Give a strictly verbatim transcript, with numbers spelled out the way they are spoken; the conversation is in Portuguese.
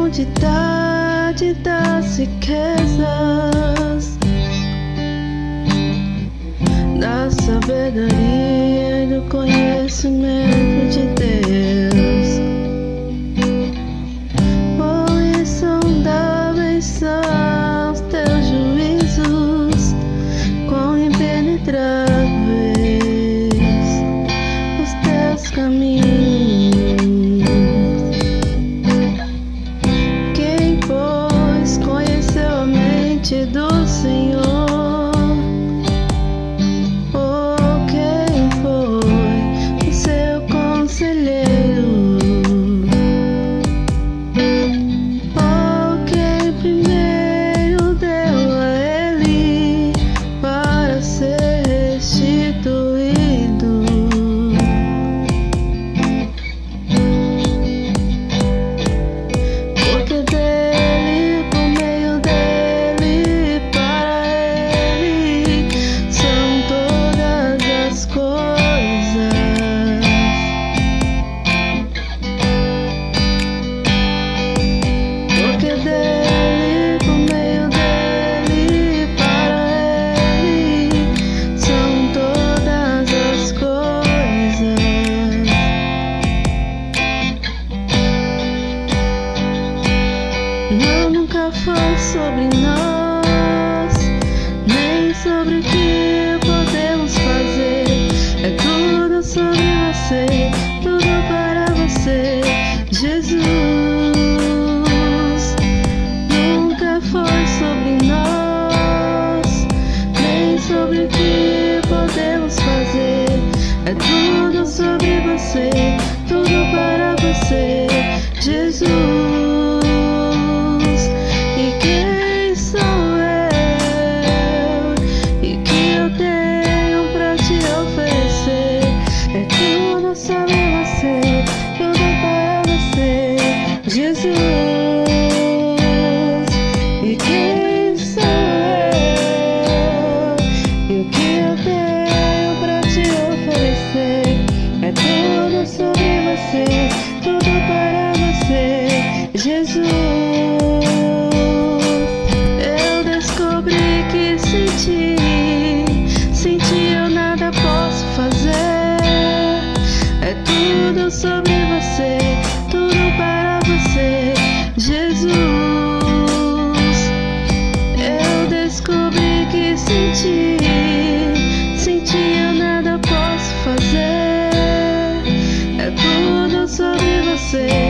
profundidade das riquezas, da sabedoria e do conhecimento de Deus. Oh, insondáveis são os teus juízos, quão impenetráveis os teus caminhos. Quem, pois, conheceu a mente do Senhor? Oh, quem foi o seu conselheiro? Oh, quem primeiro deu a ele para ser restituído? Porque dele, por meio dele, para ele são todas as coisas. Porque dele, por meio dele, para ele são todas as coisas. Não, nunca foi sobre nós, nem sobre o que podemos fazer. É tudo sobre você, tudo para você, Jesus. Nunca foi sobre nós, nem sobre o que podemos fazer. É tudo sobre você, tudo para você, Jesus. E quem sou eu? E que eu tenho pra te oferecer? É tudo sobre você, tudo para você, Jesus. E quem sou eu? E o que eu tenho pra te oferecer? É tudo sobre você, tudo para você, Jesus. Eu descobri que sem ti, sem ti eu nada posso fazer. É tudo sobre você, tudo para você, Jesus. Eu descobri que sem ti, sem ti eu nada posso fazer. É tudo sobre você,